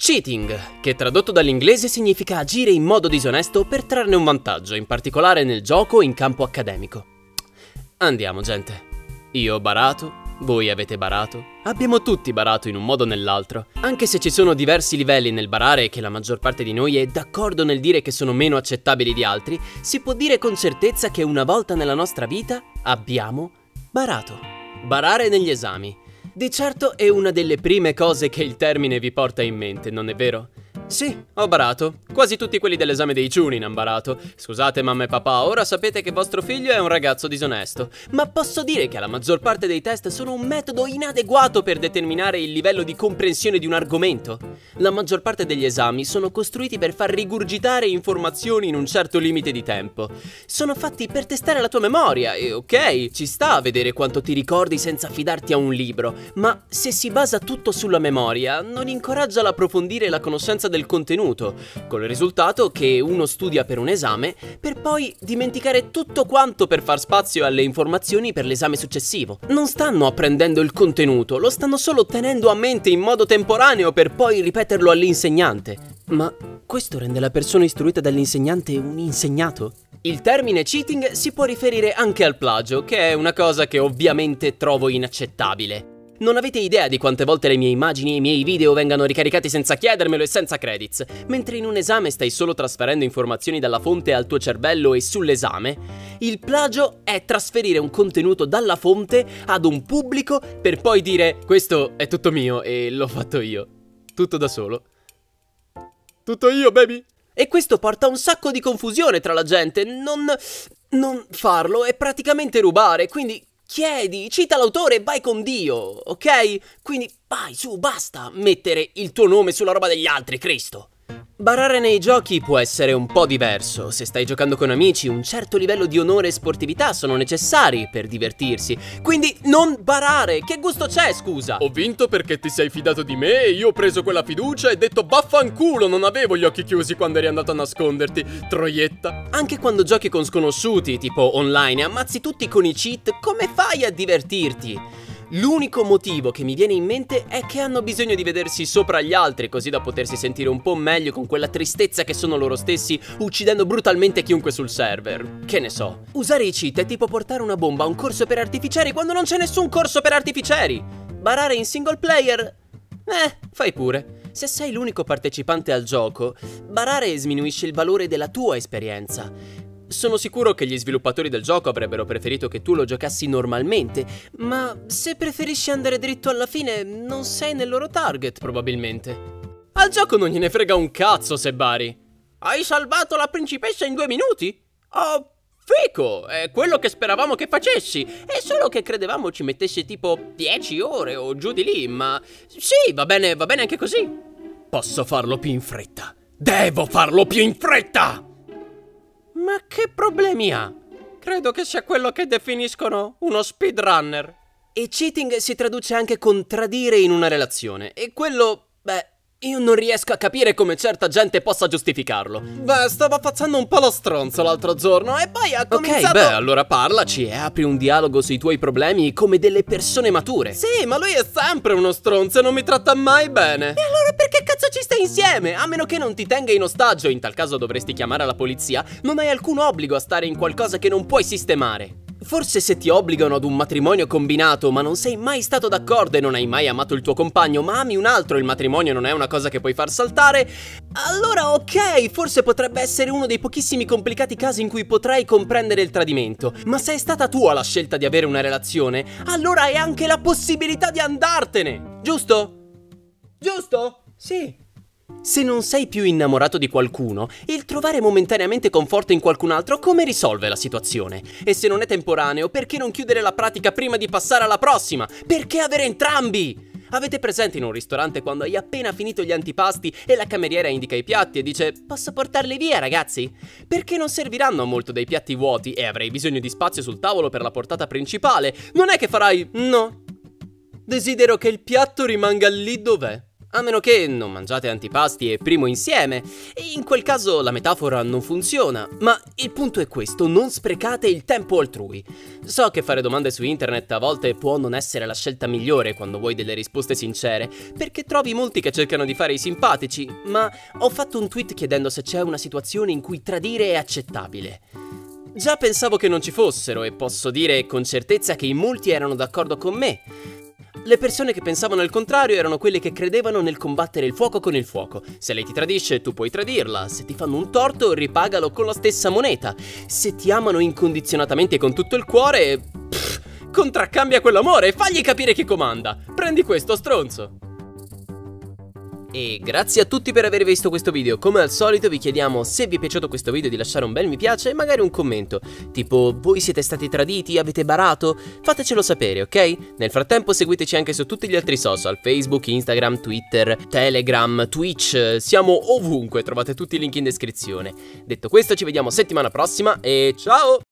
Cheating, che tradotto dall'inglese significa agire in modo disonesto per trarne un vantaggio, in particolare nel gioco o in campo accademico. Andiamo, gente. Io ho barato, voi avete barato, abbiamo tutti barato in un modo o nell'altro. Anche se ci sono diversi livelli nel barare e che la maggior parte di noi è d'accordo nel dire che sono meno accettabili di altri, si può dire con certezza che una volta nella nostra vita abbiamo barato. Barare negli esami. Di certo è una delle prime cose che il termine vi porta in mente, non è vero? Sì, ho barato. Quasi tutti quelli dell'esame dei Chunin hanno barato. Scusate mamma e papà, ora sapete che vostro figlio è un ragazzo disonesto. Ma posso dire che la maggior parte dei test sono un metodo inadeguato per determinare il livello di comprensione di un argomento. La maggior parte degli esami sono costruiti per far rigurgitare informazioni in un certo limite di tempo. Sono fatti per testare la tua memoria e ok, ci sta a vedere quanto ti ricordi senza affidarti a un libro. Ma se si basa tutto sulla memoria, non incoraggia l'approfondire e la conoscenza del contenuto, con il risultato che uno studia per un esame per poi dimenticare tutto quanto per far spazio alle informazioni per l'esame successivo. Non stanno apprendendo il contenuto, lo stanno solo tenendo a mente in modo temporaneo per poi ripeterlo all'insegnante. Ma questo rende la persona istruita dall'insegnante un insegnato? Il termine cheating si può riferire anche al plagio, che è una cosa che ovviamente trovo inaccettabile. Non avete idea di quante volte le mie immagini e i miei video vengano ricaricati senza chiedermelo e senza credits. Mentre in un esame stai solo trasferendo informazioni dalla fonte al tuo cervello e sull'esame, il plagio è trasferire un contenuto dalla fonte ad un pubblico per poi dire questo è tutto mio e l'ho fatto io. Tutto da solo. Tutto io, baby! E questo porta un sacco di confusione tra la gente. Non farlo è praticamente rubare, quindi chiedi, cita l'autore e vai con Dio, ok? Quindi vai, su, basta mettere il tuo nome sulla roba degli altri, Cristo. Barare nei giochi può essere un po' diverso. Se stai giocando con amici, un certo livello di onore e sportività sono necessari per divertirsi. Quindi non barare, che gusto c'è, scusa? Ho vinto perché ti sei fidato di me e io ho preso quella fiducia e detto vaffanculo, non avevo gli occhi chiusi quando eri andato a nasconderti, troietta. Anche quando giochi con sconosciuti, tipo online, e ammazzi tutti con i cheat, come fai a divertirti? L'unico motivo che mi viene in mente è che hanno bisogno di vedersi sopra gli altri, così da potersi sentire un po' meglio con quella tristezza che sono loro stessi, uccidendo brutalmente chiunque sul server. Che ne so. Usare i cheat è tipo portare una bomba a un corso per artificieri quando non c'è nessun corso per artificieri. Barare in single player? Fai pure. Se sei l'unico partecipante al gioco, barare sminuisce il valore della tua esperienza. Sono sicuro che gli sviluppatori del gioco avrebbero preferito che tu lo giocassi normalmente, ma se preferisci andare dritto alla fine, non sei nel loro target, probabilmente. Al gioco non gliene frega un cazzo se bari. Hai salvato la principessa in 2 minuti? Oh, fico, è quello che speravamo che facessi. È solo che credevamo ci mettesse tipo 10 ore o giù di lì, ma sì, va bene anche così. Posso farlo più in fretta. Devo farlo più in fretta! Ma che problemi ha? Credo che sia quello che definiscono uno speedrunner. E cheating si traduce anche con tradire in una relazione. E quello, io non riesco a capire come certa gente possa giustificarlo. Stava facendo un po' lo stronzo l'altro giorno e poi ha cominciato... Ok, allora parlaci e apri un dialogo sui tuoi problemi come delle persone mature. Sì, ma lui è sempre uno stronzo e non mi tratta mai bene. E allora perché cazzo ci stai insieme? A meno che non ti tenga in ostaggio, in tal caso dovresti chiamare la polizia. Non hai alcun obbligo a stare in qualcosa che non puoi sistemare. Forse se ti obbligano ad un matrimonio combinato ma non sei mai stato d'accordo e non hai mai amato il tuo compagno ma ami un altro e il matrimonio non è una cosa che puoi far saltare, allora ok, forse potrebbe essere uno dei pochissimi complicati casi in cui potrai comprendere il tradimento. Ma se è stata tua la scelta di avere una relazione, allora hai anche la possibilità di andartene, giusto? Giusto? Sì. Se non sei più innamorato di qualcuno, il trovare momentaneamente conforto in qualcun altro come risolve la situazione? E se non è temporaneo, perché non chiudere la pratica prima di passare alla prossima? Perché avere entrambi? Avete presente in un ristorante quando hai appena finito gli antipasti e la cameriera indica i piatti e dice posso portarli via ragazzi? Perché non serviranno a molto dei piatti vuoti e avrai bisogno di spazio sul tavolo per la portata principale. Non è che farai no. Desidero che il piatto rimanga lì dov'è. A meno che non mangiate antipasti e primo insieme, e in quel caso la metafora non funziona. Ma il punto è questo: non sprecate il tempo altrui. So che fare domande su internet a volte può non essere la scelta migliore quando vuoi delle risposte sincere, perché trovi molti che cercano di fare i simpatici, ma ho fatto un tweet chiedendo se c'è una situazione in cui tradire è accettabile. Già pensavo che non ci fossero, e posso dire con certezza che in molti erano d'accordo con me. Le persone che pensavano il contrario erano quelle che credevano nel combattere il fuoco con il fuoco. Se lei ti tradisce, tu puoi tradirla. Se ti fanno un torto, ripagalo con la stessa moneta. Se ti amano incondizionatamente con tutto il cuore, contraccambia quell'amore e fagli capire chi comanda. Prendi questo, stronzo. E grazie a tutti per aver visto questo video. Come al solito vi chiediamo, se vi è piaciuto questo video, di lasciare un bel mi piace e magari un commento tipo: voi siete stati traditi? Avete barato? Fatecelo sapere, ok? Nel frattempo seguiteci anche su tutti gli altri social: Facebook, Instagram, Twitter, Telegram, Twitch. Siamo ovunque, trovate tutti i link in descrizione. Detto questo, ci vediamo settimana prossima e ciao!